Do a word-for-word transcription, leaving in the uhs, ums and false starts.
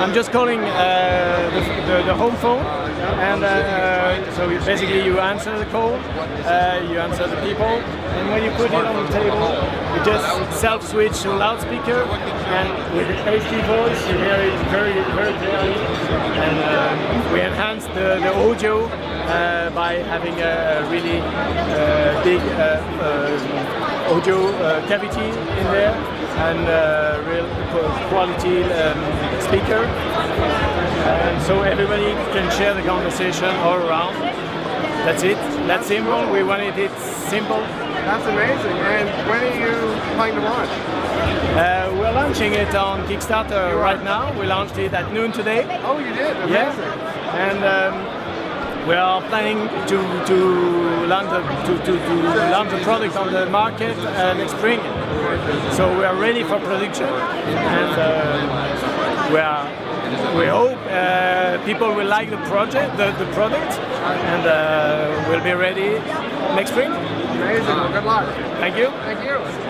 I'm just calling uh, the, the, the home phone, and uh, so basically you answer the call, uh, you answer the people, and when you put it on the table, you just self-switch to loudspeaker, and with the H D voice you hear it very, very clearly, and uh, we enhance the, the audio uh, by having a really uh, big uh, uh, audio uh, cavity in there, and uh, real quality um, speaker, and so everybody can share the conversation all around. That's it. That's simple. We wanted it simple. That's amazing. And when are you planning to launch? Uh, we're launching it on Kickstarter right now. We launched it at noon today. Oh, you did? Amazing. Yeah. And um, we are planning to to launch the to, to, to launch the product on the market uh, next spring. So we are ready for production, and uh, we are. We hope uh, people will like the project, the, the product, and uh, we'll be ready next spring. Amazing. Well, good luck. Thank you. Thank you.